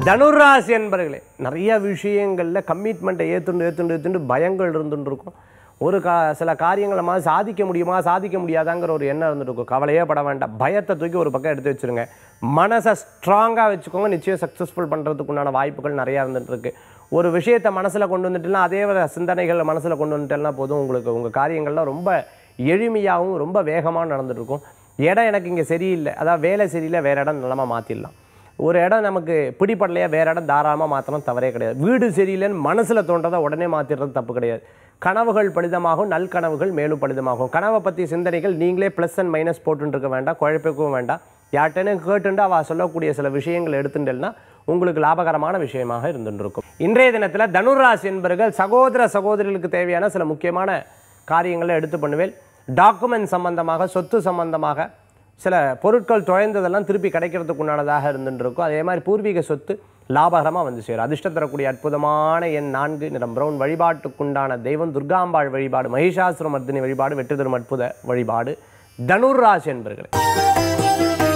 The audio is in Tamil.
தனுராசி என்பர்களே, நிறைய விஷயங்களில் கமிட்மெண்ட்டை ஏற்றுண்டு பயங்கள் இருந்துட்டு இருக்கும். சில காரியங்களை மாதிரி சாதிக்க முடியுமா சாதிக்க முடியாதாங்கிற ஒரு எண்ணம் இருந்துட்டு இருக்கும். கவலையே பட வேண்டாம், பயத்தை தூக்கி ஒரு பக்கம் எடுத்து வச்சுருங்க. மனசை ஸ்ட்ராங்காக வச்சுக்கோங்க. நிச்சயம் சக்ஸஸ்ஃபுல் பண்ணுறதுக்கு உண்டான வாய்ப்புகள் நிறையா இருந்துட்டு இருக்கு. ஒரு விஷயத்தை மனசில் கொண்டு வந்துட்டுலாம் அதே சிந்தனைகள் மனசில் கொண்டு வந்துட்டேன்னா போதும், உங்களுக்கு உங்கள் காரியங்கள்லாம் ரொம்ப எளிமையாகவும் ரொம்ப வேகமாக நடந்துட்டுருக்கும். இடம் எனக்கு இங்கே சரியில்லை, அதாவது வேலை சரியில்லை, வேறு இடம் நலமாக மாற்றிடலாம். ஒரு இடம் நமக்கு பிடிப்படலையா வேறு இடம் தாராளமாக மாற்றணும், தவறே கிடையாது. வீடு சரியில்லைன்னு மனசில் தோன்றதை உடனே மாற்றிடுறது தப்பு கிடையாது. கனவுகள் பலிதமாகும், நல்கனவுகள் மேலும் பலிதமாகும். கனவை பற்றி சிந்தனைகள் நீங்களே ப்ளஸ் அண்ட் மைனஸ் போட்டுருக்க வேண்டாம், குழப்பிக்கவும் வேண்டாம். யார்கிட்டனே கேட்டுண்டு அவள் சொல்லக்கூடிய சில விஷயங்கள் எடுத்துட்டேன்னா உங்களுக்கு லாபகரமான விஷயமாக இருந்துருக்கும். இன்றைய தினத்தில் தனுராசி என்பவர்கள் சகோதர சகோதரிகளுக்கு தேவையான சில முக்கியமான காரியங்களை எடுத்து பண்ணுவேன். டாக்குமெண்ட் சம்பந்தமாக, சொத்து சம்பந்தமாக சில பொருட்கள் தொலைந்ததெல்லாம் திருப்பி கிடைக்கிறதுக்கு உண்டானதாக இருந்துருக்கும். அதே மாதிரி பூர்வீக சொத்து லாபகரமாக வந்து சேரும். அதிர்ஷ்டம் தரக்கூடிய அற்புதமான எண் 4, நிறம் பிரவுன். வழிபாட்டுக்குண்டான தெய்வம் துர்காம்பாள் வழிபாடு, மகிஷாசுரமர்தினி வழிபாடு வெற்றி தரும் அற்புத வழிபாடு. தனுராசி என்பவர்களே.